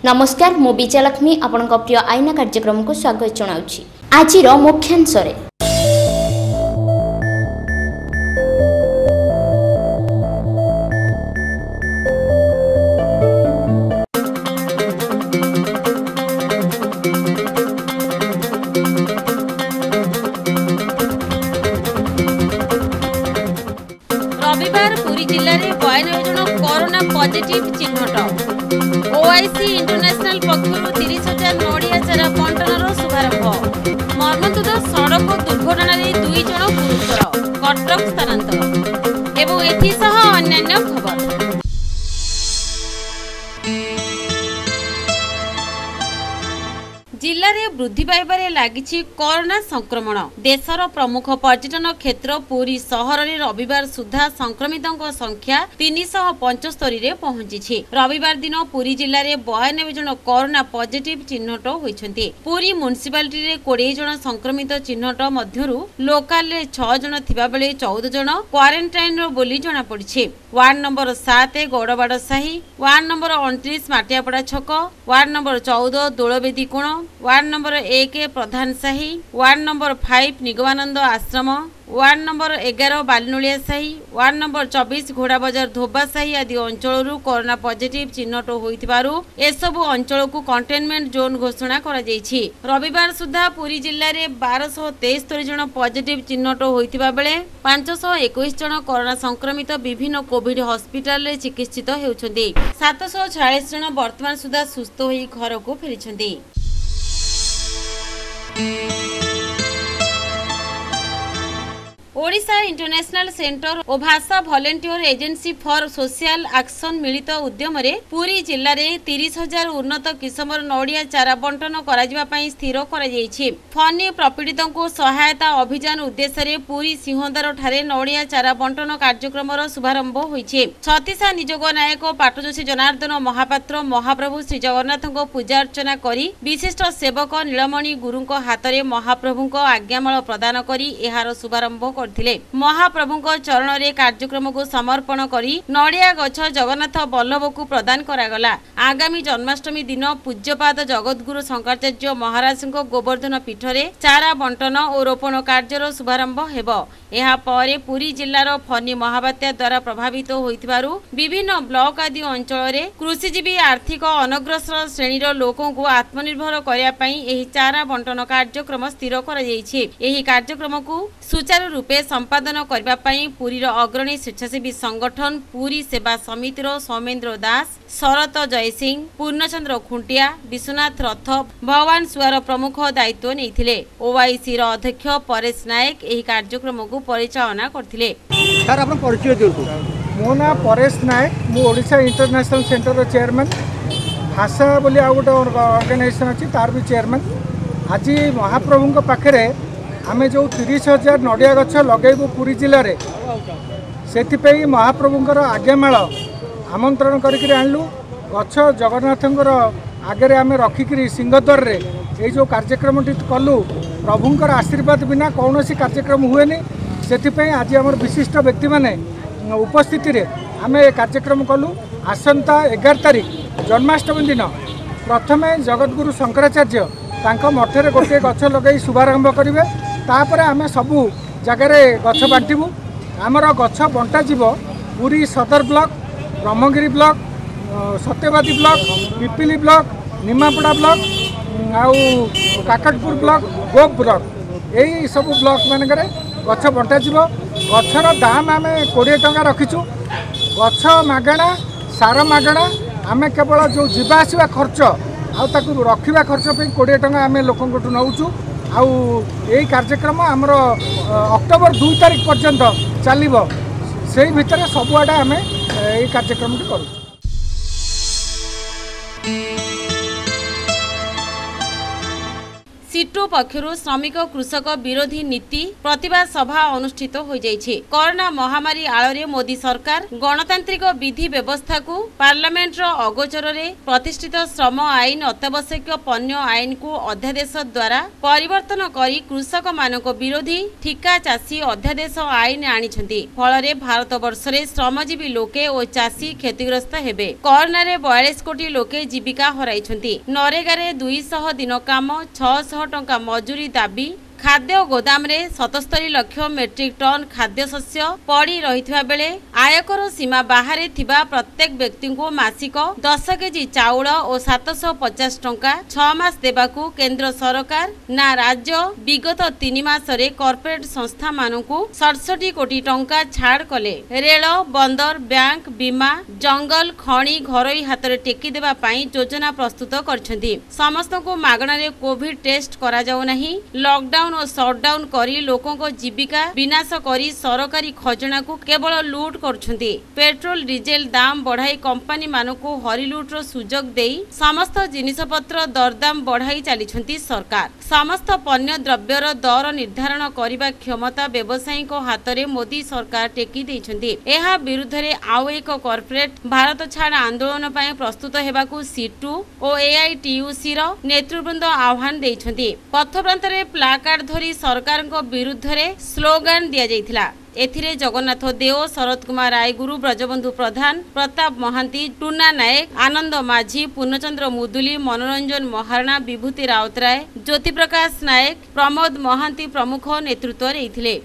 नमस्कार मु विजयलक्ष्मी आपण प्रिय आईना कार्यक्रम को स्वागत जनाउछि। आज मुख्यांश रविवार पुरी जिले में 92 जन कोरोना पॉजिटिव चिन्हट। ओआईसी इंटरनेशनल पक्षर 30,000 नड़िया चारा बंटन शुभारंभ। मर्मन्तुद सड़क दुर्घटना 2 जन गुरुतर कटक स्थानांतर एवं एथिसह अन्यान्य खबर। जिले में वृद्धि पाइबारे लागिछि कोरोना संक्रमण। देशर प्रमुख पर्यटन क्षेत्र पुरी सहर में रविवार सुधा संक्रमितों संख्या 375 रे पहुंची। रविवार दिन पुरी जिले में 92 जन कोरोना पॉजिटिव चिन्हट होइछन्ति। पुरी म्युनिसिपालिटी रे 20 जन संक्रमित चिन्हट मध्यरु लोकल रे 6 जन थिबा बेले 14 जन क्वारंटाइन रो बोली जणा पड़िछि। वार्ड नंबर 7 गौड़बाड़ साही, वार्ड नंबर 29 माटियापड़ा छक, वार्ड नंबर 14 दोलवेदी कोण, ward number 1 Pradhan Sahi, ward number 5 Nigamananda Ashram, ward number 11 Balanulia Sahi, ward number 24 Ghoda बाजार धोबा साही आदि अंचल कोरोना पॉजिटिव चिन्हट होइथिबारु एसबु अंचल को कंटेनमेंट जोन घोषणा करा जायछि। रविवार सुधा पुरी जिले में 1273 जन पॉजिटिव चिन्हट होइथिबा बेले 521 जन कोरोना संक्रमित विभिन्न कोविड हॉस्पिटल रे चिकित्सित हेउछन्ति। 746 जन वर्तमान सुधा सुस्थ होई घर को फेरिछन्ति। ओडिशा इंटरनेशनल सेंटर और भाषा volunteer agency for social action मिलित उद्यम रे पुरी जिल्ला रे 30,000 उन्नत किस्मर नड़िया चारा बंटन करा पई स्थिर करा जायछि। फनी प्रपीड़ितों को सहायता अभियान उद्देश्य रे पुरी सिंहदार ठारे नड़िया चारा बंटन कार्यक्रम शुभारंभ होइछि। छत्तीसा निजोग नायक पाटजोशी जनार्दन महापात्र महाप्रभु श्री जगन्नाथ पूजा अर्चना करी विशिष्ट सेवक नीलमणि गुरुंक हातरे महाप्रभुंक आज्ञामाल प्रदान करी एहार शुभारंभ महाप्रभु चरण रे कार्यक्रम को समर्पण करी नड़िया गछ जगन्नाथ बल्लभ को प्रदान करागला। आगामी जन्माष्टमी दिन पूज्यपाद जगतगुरु शंकराचार्य महाराज गोवर्धन पीठ रे चारा बंटन और रोपण कार्यर शुभारंभ हेबो। एहा परे पुरी जिल्लार फनी महाबात्या द्वारा प्रभावित होइथिबारु विभिन्न ब्लॉक आदि अंचल रे कृषिजीवी आर्थिक अनग्रसर श्रेणीर लोकों को आत्मनिर्भर करिया पई एही चारा बंटन कार्यक्रम स्थिर करा जायछि। एही कार्यक्रम को सुचारू रूपे संपादन करबा पई पुरीर अग्रणी स्वेच्छासेवी संगठन पुरी सेवा समितिर सौमेन्द्र दास, शरत जयसिंह, पूर्णचंद्र खुंटिया, विश्वनाथ रथ, भगवान सुआर प्रमुख दायित्व नेइथिले। ओआईसी रो अध्यक्ष परेश नायक एही कार्यक्रम को परिचालना करथिले। सर आपण परिचय दियंतु। मो ना परेश नायक, मु ओडिशा इंटरनेशनल सेंटर रो चेयरमैन, भाषा बोली आ गोटे ऑर्गेनाइजेशन अछि तार भी चेयरमैन। आज महाप्रभु पाखरे आमे जो 30,000 नड़िया गछ लगेबू पुरी जिले में से महाप्रभुंर आज्ञामाल आमंत्रण करके आणलु। गछ जगन्नाथंकर आगे आमे रखिकी सिंहद्वार रे ये जो कार्यक्रम कलु प्रभुंर आशीर्वाद बिना कौन कार्यक्रम हुए से आज आम विशिष्ट व्यक्ति माने उपस्थिति रे आमे कार्यक्रम कलु। आसंता 11 तारिख जन्माष्टमी दिन प्रथमे जगतगुरु शंकराचार्य तांको मठरे गोटे गछ लगे शुभारंभ करेंगे। तापर आमे सबू जगार गछ बांटबू। आमर गछ बंटा जीव Puri Sadar block, Brahmagiri block, Satyabadi block, Pipili block, Nimapada block आउ काकटपुर ब्लॉक, गोप ब्लॉक यही सब ब्लॉक मानक गछ बंटा जीव। गछर दाम आम 20 टंका रखीचु। गछ मागणा, सार मागणा। आम केवल जो जीवा आसवा खर्च आउ ताकू रखा खर्च पे 20 टंका आम लोक नौचु। आउ यही कार्यक्रम आमर अक्टोबर 2 तारिख पर्यंत चलो से भितर सबुआडे आम ये कार्यक्रम करूँ। सिटु पक्षरु श्रमिक कृषक विरोधी नीति प्रतिवाद सभा अनुष्ठित हो जाइछि। कोरोना महामारी आଳରେ मोदी सरकार गणतांत्रिक विधि व्यवस्था को पार्लियामेंट रो अगोचर रे प्रतिष्ठित श्रम आईन अत्यावश्यक पण्य आईन को अध्यादेश द्वारा परिवर्तन करी कृषक मानक विरोधी ठिका चाषी अध्यादेश आईन आनिछंती। फल भारत वर्ष रे श्रमजीवी लोके और चाषी क्षतिग्रस्त हेबे। कोरोना रे 42 कोटी लोके जीविका हराइछंती। नरेगा रे 200 दिन काम 600 टंका मजूरी दाबी। खाद्य गोदाम रे 77 लाख मेट्रिक टन खाद्य शस्य पड़ी रहितबा बेले आयकर सीमा बाहर थिबा प्रत्येक व्यक्ति को मासिक 10 केजी चाउल और 750 टंका 6 मास देबाकू केंद्र सरकार ना राज्य विगत 3 मास रे कॉर्पोरेट संस्था मानकू 67 कोटी टंका छाड़ कले। रेल बंदर बैंक बीमा जंगल खणी घरोई हाथ रे टेकी देबा पई योजना प्रस्तुत करछंती। समस्त को मागणा रे कोविड टेस्ट करा जाउ नाही। लॉकडाउन और शटडाउन करी लोकों को जीविका विनाश करी सरकारी खजना को केवल लूट करछंती। पेट्रोल डीजेल दाम बढ़ाई कंपनी मानकू हरिलुट रो सुजोग देई समस्त जिनिस पत्र दरदाम बढ़ाई चलीछंती सरकार। समस्त पण्य द्रव्यर दर निर्धारण करिबा क्षमता व्यवसायी को हाथ रे मोदी सरकार टेकी देइछंती। एहा विरुद्ध रे आउ एक कॉर्पोरेट भारत छाड़ आंदोलन पय प्रस्तुत हेबाकू सिटू और एआईटीयूसी रो नेतृवृंद आह्वान देइछंती। पथप्रांत रे प्लाकार्ड धरी सरकार को विरुद्ध रे स्लोगान दिया जाइथिला। एथिरे जगन्नाथ देव शरद कुमार रायगुरु ब्रजबंधु प्रधान प्रताप महांती टूना नायक आनंद माझी पूर्णचंद्र मुदुली मनोरंजन महारणा विभूति राउतराय ज्योति प्रकाश नायक प्रमोद महांती प्रमुख नेतृत्व रहिथिले।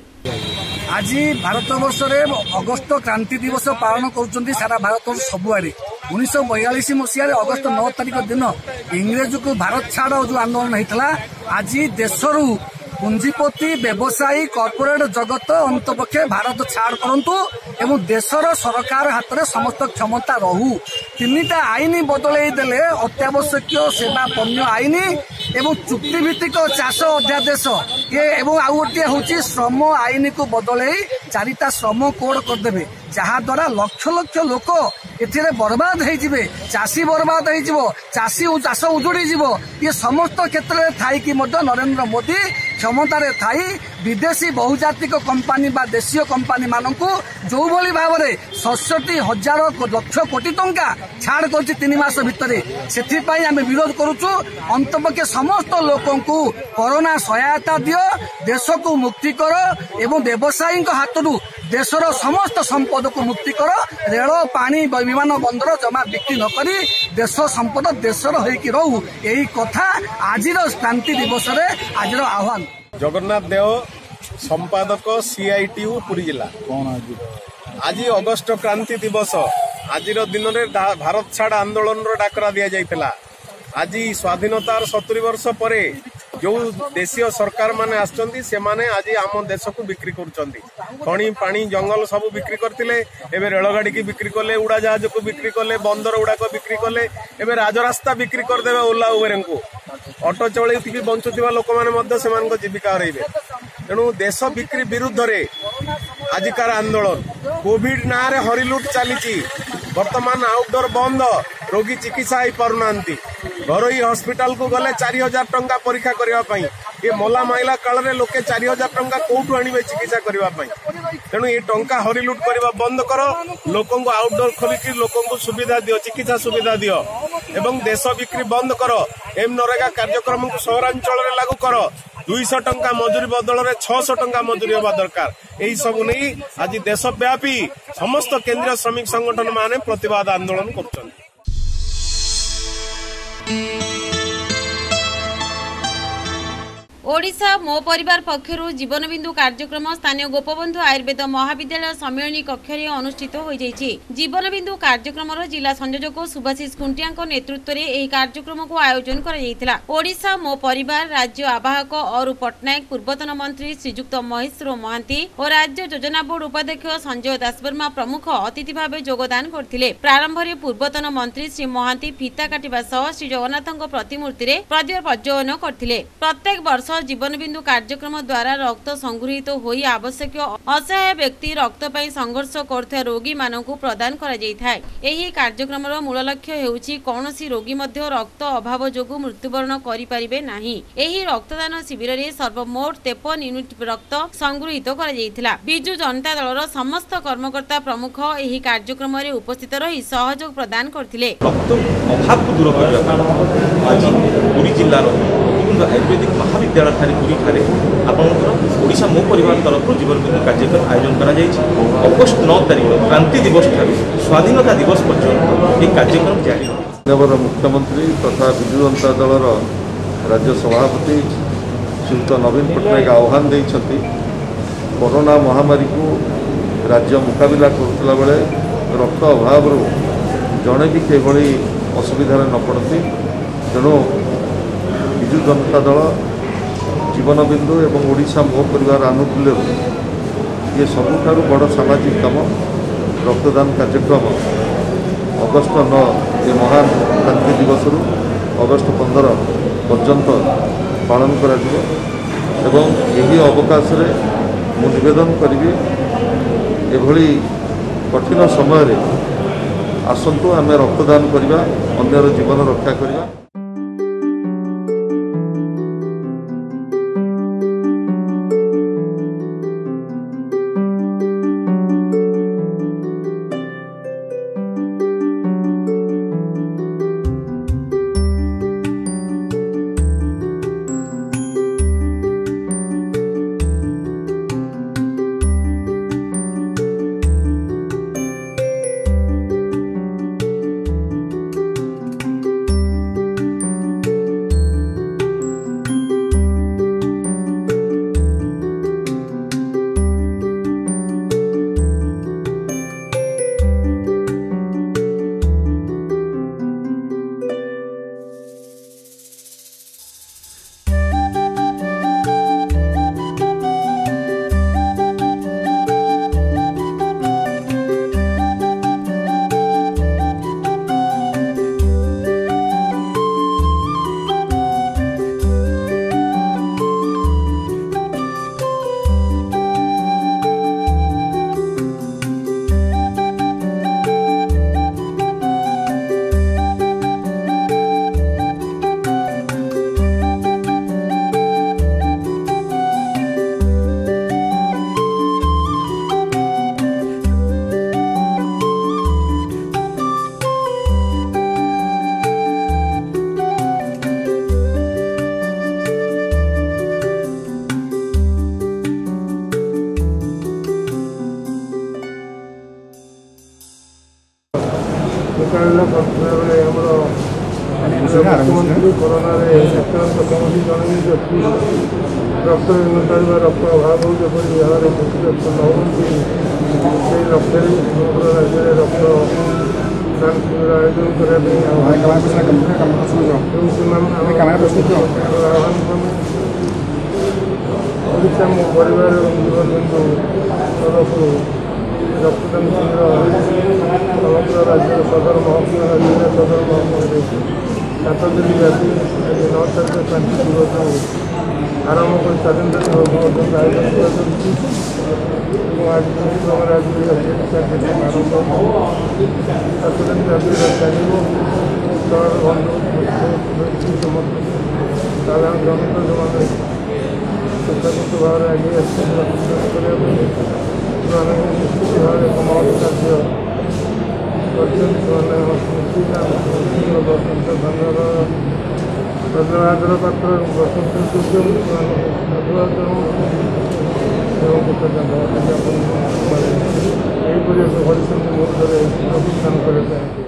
आज भारत वर्ष रे अगस्त क्रांति दिवस पालन करुचंती सारा भारत सबुआरे। 1942 मसीह अगस्त 9 तारिख दिन इंग्रेज को भारत छाड़ जो आंदोलन होता आज देशरू पुंजीपति व्यवसायी कॉर्पोरेट जगत अंतपक्षे भारत छाड़ करंतु एवं देशर सरकार हाथ में समस्त क्षमता रहू। 3टा आईन बदलई देले अत्यावश्यक सेवा पण्य आईन एवं चुक्तिभित्तिक चाष अध्यादेश ये एवं आउ गोटे हूँ श्रम आईन को बदलई 4टा श्रम कोड करदे जहा द्वारा लक्ष लक्ष लोक एथिरे बर्बाद होइजिबे। चाषी बर्बाद होइजिबो चाषी चाष उजुड़ी जीवो। ये समस्त क्षेत्र में थाई कि नरेंद्र मोदी क्षमतार थाई विदेशी बहुजातिक कंपानी बा देशीय कंपानी मानकू जो भली भाव में 67,000 लक्ष कोटी टंका छाड़ कर 3 मास भितर से आम विरोध करुचु। अंतपक्षे समस्त लोकं को कोरोना सहायता दियो देश को मुक्ति कर एवं व्यवसायी हाथरू देशर समस्त संपद को मुक्ति कर। रेल पानी विमान बंदर जमा बिक्री न करी देश संपद देशर होइकी रहू। यही कथा आज क्रांति दिवस रे आज आह्वान। जगन्नाथ देव संपादक सीआईटीयू पुरी जिला आज अगस्त क्रांति दिवस आज दिन में भारत छाड़ आंदोलन डाकरा दि जाइथिला। आज स्वाधीनतार 70 वर्ष परे जो देशीय सरकार माने आछंती से माने आज आम देश को बिक्री करुचंती। खणी पानी जंगल सब बिक्री करथिले एबे रेलगाड़ी की बिक्री कले उड़ा जहाज को बिक्री कले बंदर उड़ा को बिक्री कले एबे राजरास्ता बिक्री कर देबे ओला उबेर को ऑटो चलैथि बंचुथिबा लोक माने मध्य सेमान को जीविका हरैबे। तेणु देश बिक्री विरुद्ध रे आजिकार आंदोलन कोविड ना रे हरिलुट चली वर्तमान आउटडोर बंद रोगी चिकित्सा हो पारनांती। घरोई हॉस्पिटल को गले 4,000 टंका परीक्षा करने ये मला माइला काल रे लोके 4,000 टंका कोठू आनिबे चिकित्सा करने। तेणु ये टंका हरिलुट करने बंद करो। लोकों को आउटडोर खोलिकी लोकों को सुविधा दियो चिकित्सा सुविधा दियो एवं देश बिक्री बंद करो। एम नरेगा कार्यक्रम को सहरांचल रे लागू करो। 200 टंका मजूरी बदल में 600 टंका मजूरी होगा दरकार। यही सब नहीं आज देशव्यापी समस्त केंद्रीय श्रमिक संगठन माने प्रतिवाद आंदोलन कर। ओडिशा मो परिवार पक्षरु जीवन बिंदु कार्यक्रम स्थानीय गोपबंधु आयुर्वेद महाविद्यालय सम्मेलनी कक्ष में अनुष्ठित हो जाइछि। जीवन बिंदु कार्यक्रम जिला संयोजक सुभाषिष खुंटिया नेतृत्व में यह कार्यक्रम को आयोजन करा। ओडिशा मो परिवार राज्य आवाहक अरु पट्टनायक पूर्वतन मंत्री श्रीजुक्त महेश्वर महांती और राज्य योजना बोर्ड उपाध्यक्ष संजय दासवर्मा प्रमुख अतिथि भाव योगदान करथिले। प्रारंभ में पूर्वतन मंत्री श्री महांती फीता काटिबा सह श्री जगन्नाथଙ୍କ प्रतिमूर्ति रे प्रदीप प्रज्वलन करथिले। प्रत्येक वर्ष जीवन बिंदु कार्यक्रम द्वारा रक्त संगृहित होई आवश्यक असहाय व्यक्ति रक्त पई संघर्ष करथै रोगी मानकु प्रदान करा जायथाय। एही कार्यक्रमर मूल लक्ष्य हेउची कोनोसी रोगी मध्य रक्त अभाव जोगु मृत्युवरण करि परिबे नाही। एही रक्तदान शिविर रे सर्वमोट 53 यूनिट रक्त संगृहित करा जायथिला। बिजु जनता दलर समस्त कर्मकर्ता प्रमुख एही कार्यक्रम रे उपस्थित रही सहयोग प्रदान करथिले। रक्त अभाव को दूर करबा आज पुरी जिल्ला रो आयुर्वेदिक महाविद्यालय ठारे पुरी ठारे आपनकर ओडिशा मो परिवार तरफ जीवन बिंदु कार्यक्रम आयोजन करा जायछि। अगस्त 9 तारिख क्रांति दिवस ठारे स्वाधीनता दिवस पर्यंत ए कार्यक्रम जारी रहब। मुख्यमंत्री तथा बिजु जनता दलर राज्य सभापति श्रीयुत नवीन पट्टनायक आह्वान देइछथि कोरोना महामारी को राज्य मुकाबिला करुला बेले रक्त अभाव जड़े भी किभली असुविधार न पड़ती तेणु बिजु जनता दल जीवन बिंदु एवं ओडिशा मो परिवार आनुकूल्य ये सबुठारु बड़ सामाजिक काम रक्तदान कार्यक्रम अगस्त 9 ये महान क्रांति दिवस रु अगस्त 15 पर्यंत पालन करा जिवो एवं यही अवकाश रे मु निवेदन करी एभली कठिन समय आसतु आम रक्तदान करवा अन्यर जीवन रक्षा करवा। मुकाबला मुख्यमंत्री कोरोना आक्रांत कौन जन भी व्यक्ति रक्त न रक्त अभाव जपरी भाव में क्षतिग्रस्त न होती से लक्ष्य समग्र राज्य में रक्त दान शिविर आयोजन करने आह्वान क्रमे ओडिशा मो परिवार जीवन बिंदु तरफ रक्तदान शिविर समग्र राज्य सदर महकुमा जिला सदर महकुमा 7 दिन व्यापी 9 तारिख क्रांति दिवस आरंभ कर स्वाधीनता दिवस पर्यटन आयोजन कर आज क्रम राज्य कार्यक्रम आरंभ 7 दिन व्यापी चलो सर बंधु समस्त साधारण जनता जो मैंने स्वतंत्र भाव में आगे करने निश्चित भाव में कमाओ कार्य धन्यवाद पात्र अनुष्ठान करते हैं।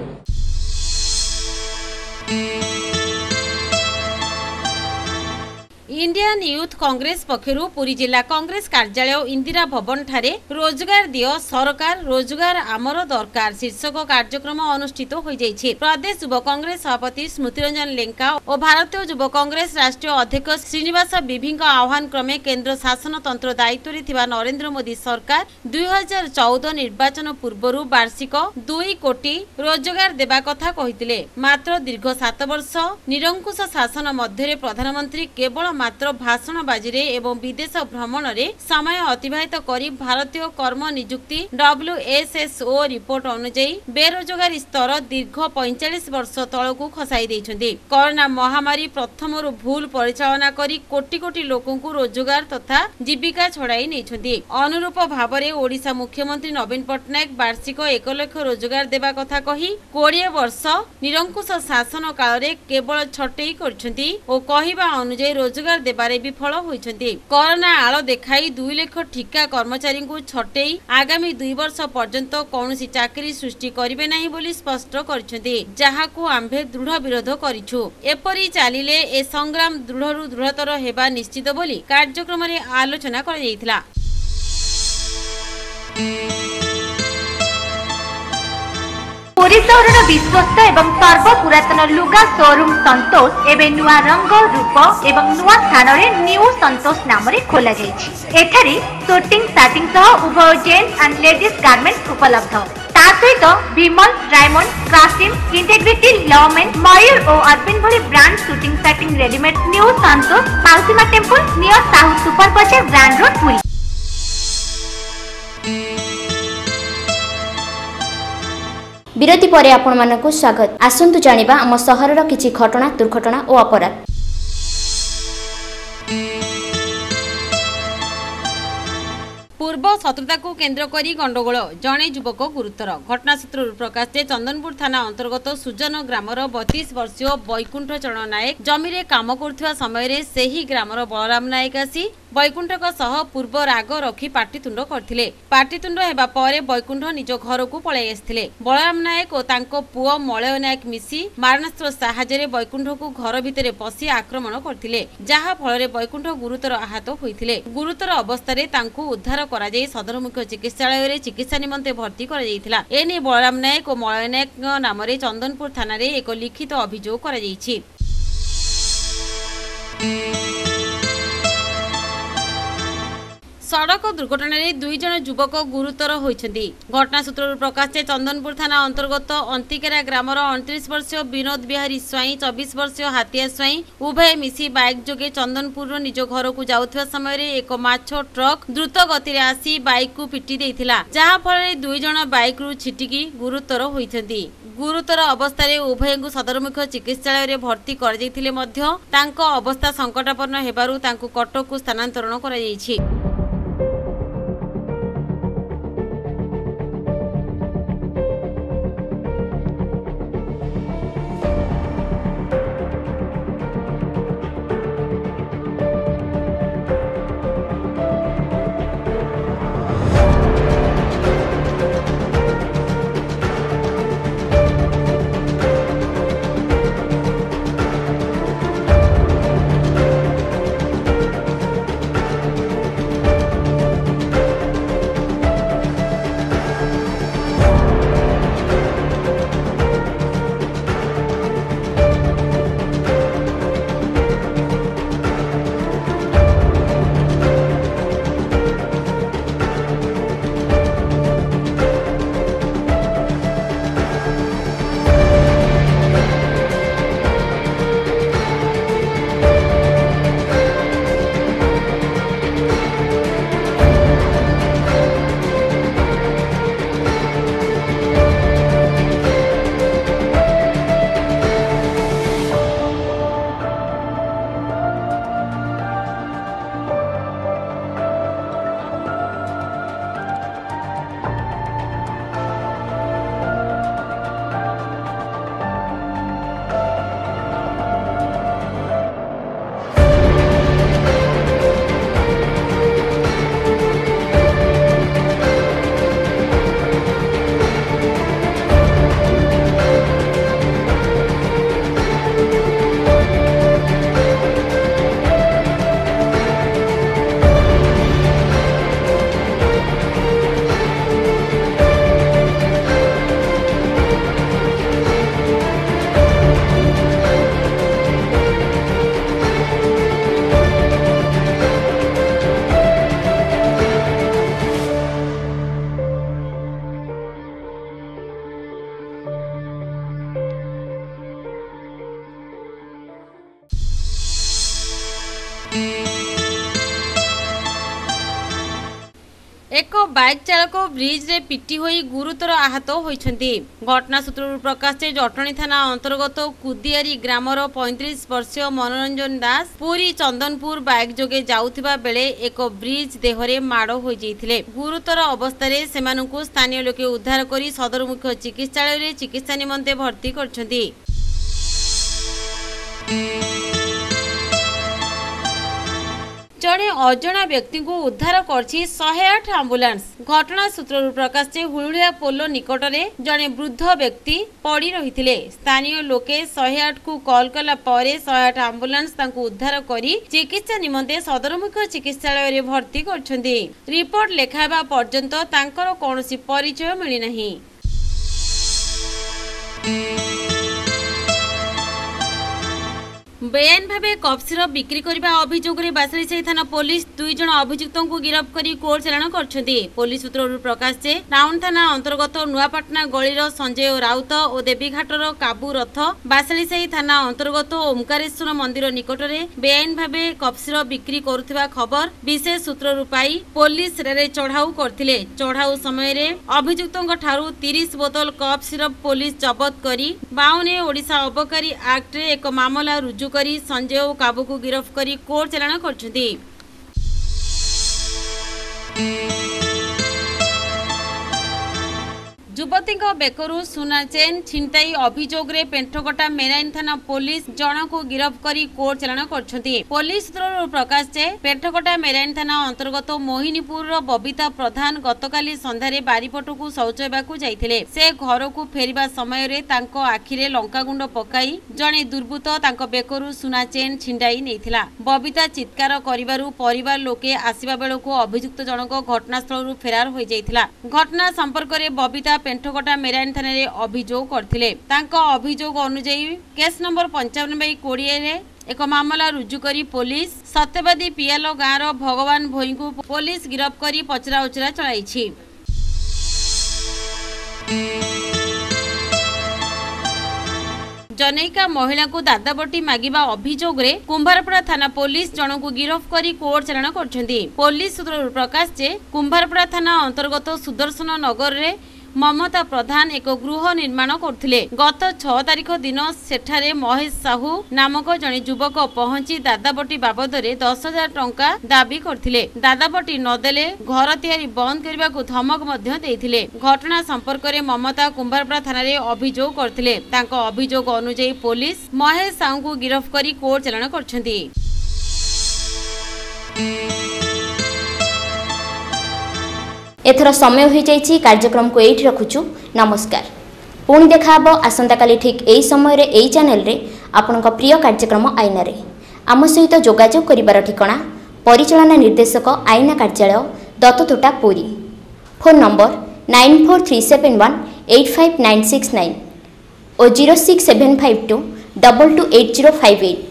इंडियन यूथ कांग्रेस पक्षरु पुरी जिला कांग्रेस कार्यालय इंदिरा भवन ठारे रोजगार दियो सरकार रोजगार आमर दरकार शीर्षक कार्यक्रम अनुष्ठित हो जाइछे। प्रदेश युवा कांग्रेस सभापति स्मृति रंजन लेंका और भारतीय युवा कांग्रेस राष्ट्रीय अध्यक्ष श्रीनिवास बिभी आह्वान क्रमे केंद्र शासन तंत्र दायित्व रे थिबा नरेंद्र मोदी सरकार 2014 निर्वाचन पूर्व वार्षिक 2 कोटी रोजगार देवा कथा कहितिले। मात्र दीर्घ 7 वर्ष निरंकुश शासन मध्य प्रधानमंत्री केवल मात्र भाषणबाजी एवं विदेश भ्रमण में समय अतिबाहित करी भारतीय कर्म नियुक्ति WSSO रिपोर्ट अनुଯାयी बेरोजगारी स्तर दीर्घ 45 वर्ष तलकू खसाई देइछन्ति। कोरोना महामारी प्रथमरु भूल परिचालना करी कोटी कोटी लोकंकु रोजगार तथा जीविका छड़ाई नेइछन्ति। अनुरूप भावरे ओडिशा मुख्यमंत्री नवीन पट्टनायक वार्षिक 1 लाख रोजगार देवा कथा कही 20 वर्ष निरंकुश शासन काल रे केवल छटेई करछन्ति ओ कहिबा अनुଯାयी रोजगार देबारे विफल होइछन्ति। कोरोना आलो देखाई 2 लाख ठिका कर्मचारी को छटेई आगामी 2 वर्ष पर्यंत कौनसी चाकरी सृष्टि करिवे नाही बोली स्पष्ट करछन्ति, जाहाकू आम्भे दृढ़ विरोध करिछु। एपरि चालिले ए संग्राम दृढ़रु दृढ़तर हेबा निश्चित बोली कार्यक्रम रे आलोचना करा जायतिला। पुरी सहर विश्वस्त एवं सर्व पुरातन लुगा शोरूम संतोष एवं नुआ रंग रूप एवं नुआ स्थान में न्यू संतोष नाम रे खोला जायछि। एठारे शूटिंग स्टार्टिंग सह उभय जेंट्स एंड लेडीज गारमेंट्स उपलब्ध। ता सहित Vimal, diamond, crafting, integrity, lawman, Mayur और अर्पिन भली brand shooting starting readymade new Santosh Mausima temple near Sahu super Bazar brand road Puri. विरति परे आपण मानकु स्वागत। आसंतु जानिबा आम सहरर किछि घटना, दुर्घटना और अपराध। पूर्व शत्रुता को केन्द्र करी गंडगोल, जड़े युवक गुरुतर। घटना सूत्र प्रकाश जे चंदनपुर थाना अंतर्गत सुजन ग्रामर 32 वर्षीय बैकुंठ चरण नायक जमीरे काम करुवा समय से ही ग्रामर बलराम नायक आसी बैकुंठक सह पूर्व राग रखी पाटितुंड करथिले। पाटितुंड हेबा परे बैकुंठ निज घर को पळाई आसिथिले। बलराम नायक और तांको पुओ मलय नायक मिसी मारणास्त्र साहाय्य बैकुंठ को घर भितरे पसी आक्रमण करथिले, जहा फल बैकुंठ गुरुतर आहत होइथिले। गुरुतर अवस्था रे तांको उद्धार करा जाई सदर मुख्य चिकित्सालय रे चिकित्सा निमंते भर्ती करा जायतिला। एने बलराम नायक और मलय नायक नाम रे चंदनपुर थाना रे एक लिखित अभियोग करा जायछि। सड़क दुर्घटना रे 2 जन युवक गुरुतर होइछन्ति। घटना सूत्र प्रकाश जे चंदनपुर थाना अंतर्गत अंतिकेरा ग्रामर 29 वर्षीय विनोद बिहारी स्वाई, 24 वर्षीय हातिया स्वाई उभय मिसी बाइक जोगे चंदनपुर निज घर को जाउथवा समय रे एक माछ ट्रक द्रुत गति रे आसी बाइक को पिटी देइथिला, जहा फल 2 जन बाइक रु छिटिकी गुरुतर होइछन्ति। गुरुतर अवस्था रे उभय को सदर मुख्य चिकित्सालय रे भर्ती कर जायथिले मध्य तांको अवस्था संकटापन्न हेबारु तांको कटक को स्थानांतरण करा जायछि। बाइक चालक ब्रिज रे पिटी होई गुरुतर आहत होइछन्ति। घटना सूत्रରୁ प्रकाश जे जटणी थाना अंतर्गत कुदियारी ग्रामर 35 वर्षीय मनोरंजन दास पुरी चंदनपुर बाइक जोगे जाउथिबा बेले एक ब्रिज देहरे माड़ होई जैथिले। गुरुतर अवस्था सेमानंकु स्थानीय लोके उद्धार करी सदर मुख्य चिकित्सालय रे चिकित्सा निमंते भर्ती करछन्ति। जड़े अजना व्यक्ति को उद्धार करछि 108 आंबुलांस। घटना सूत्रରୁ प्रकाश जे हुलुलिया पोलो निकटरे जड़े वृद्ध व्यक्ति पड़ी रहिथिले। स्थानीय लोके 108 को कॉल कला परे 108 आंबुलांस तांको उद्धार करी चिकित्सा निमंते सदरमुख्य चिकित्सालय रे भर्ती करछन्ति। रिपोर्ट लेखाबा पर्यंत तांकर कोनोसी परिचय मिली नाही। बेआईन भावे कफ सिरप बिक्री करने अभियोग में बासलीसाही थाना पुलिस 2 जन अभियुक्तों को गिरफ्त कर कोर्ट चालाण करछन्ति। पुलिस सूत्रରୁ प्रकाश जे टाउन थाना अंतर्गत नुआपाटना गलीर संजय राउत और देवीघाटर काबू रथ बासलीसाही थाना अंतर्गत ओमकारेश्वर मंदिर निकटरे बेआईन भावे कफ सिरप बिक्री करुथिबा खबर विशेष सूत्रରୁ पाई पुलिस रे चढ़ाऊ करथिले। चढ़ाऊ समय रे अभियुक्तों ठारू 30 बोतल कफ सिरप पुलिस जब्त करी 52 ओडिशा अबकारी एक्ट रे एक मामला रुजु करी संजय और काबू को गिरफ्त करी कोर्ट चालाण करछन्ति। युवती बेकरू सुना चेन छिनताई अभियोग रे पेंठकटा मेराइन थाना पुलिस जन को गिरफ्त करी कोर्ट चालाण करछन्ति। पुलिस सूत्रରୁ प्रकाश जे पेंठकटा मेराइन थाना अंतर्गत मोहिनीपुर बबिता प्रधान गतकाली संध्यारे बारीपट को शौचालय को जाइथिले। से घर को फेरिबा समय रे तांको आखिरे लंका गुंड पकाई जने दुर्बृत्त तांको बेकरू सुना चेन छिंडाई नेथिला। बबिता चित्कार करिबारु परिवार लोके आसीबा बेलको अभियुक्त जनक घटनास्थलରୁ फेरार होई जाइथिला। घटना संपर्क रे बबिता पेंठकटा मेराइन थाना रे अभियोग करथिले। तांको अभियोग अनुसार केस नंबर 55/20 रे एक मामला रुजु करी पुलिस सत्यवादी पियालो गाँव भगवान भोई को पुलिस गिरफ्त करी पचरा उचरा चलाइछि। जनैका महिला को दादाबटी मागिबा अभियोग रे कुंभारपड़ा थाना पुलिस जन को गिरफ्त करी कोर्ट चालाण करछन्ति। पुलिस सूत्रରୁ प्रकाश जे कुंभारपड़ा थाना अंतर्गत सुदर्शन नगर रे ममता प्रधान एक गृह निर्माण करथिले। गत 6 तारिख दिन सेठारे महेश साहू नामक जने युवक पहुंची दादाबटी बाबद रे 10,000 टंका दाबी करथिले। दादाबटी नदेले घर तैयारी बंद करबा को धमक मध्य देथिले। घटना संपर्क रे ममता कुंभारपड़ा थाना रे अभियोग करथिले। तांको अभियोग अनुसार पुलिस महेश साहू को गिरफ्त करी कोर्ट चालाण करछन्ति। एथर समय हो जाइछि। कार्यक्रम को एठी रखुछु। नमस्कार। पुणी देखा हबो आसंता काली ठीक एई समय रे एई चैनल रे आपनका प्रिय कार्यक्रम आईना रे। आम सहित जोगाजोग करिबार ठिकाना परिचालना निर्देशक आईना कार्यालय दत्ततोटा पुरी। फोन नंबर 9437185969 और 06752228058।